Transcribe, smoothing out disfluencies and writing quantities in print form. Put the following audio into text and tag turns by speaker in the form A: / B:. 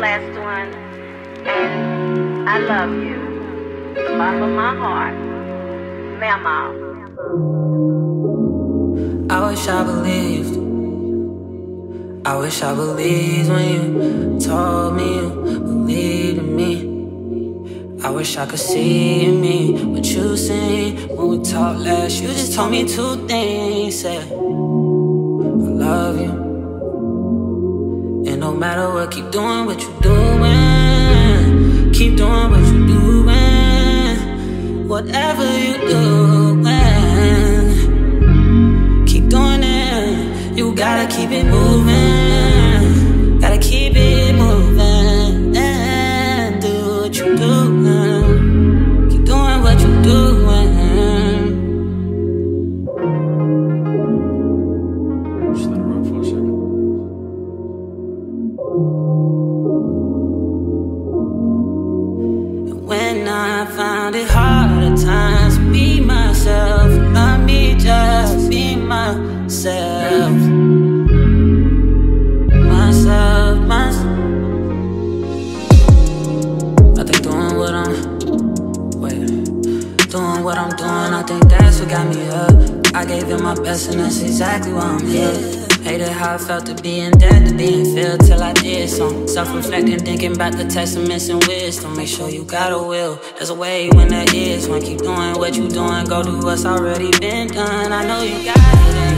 A: last one, and I love you. From the bottom of my heart, Mama.
B: I wish I believed. I wish I believed when you told me you believed in me. I wish I could see in me what you see. When we talked last, you just told me two things. Said, I love you, and no matter what, keep doing what you're doing. Keep doing what you're doing. Whatever you doing, keep doing it. You gotta keep it moving. Gotta keep it moving. And do what you do. Keep doing what you're doing.
C: Just let it rock for a second.
B: When I found it hard at times to be myself, love me, just be myself. Myself. I think doing what I'm doing, I think that's what got me up. I gave it my best and that's exactly why I'm here. Hated how I felt to be in debt, to be in fear till I did some self-reflecting, thinking about the testaments and wisdom. Make sure you got a will, there's a way when there is one. Keep doing what you doing, go do what's already been done. I know you got it.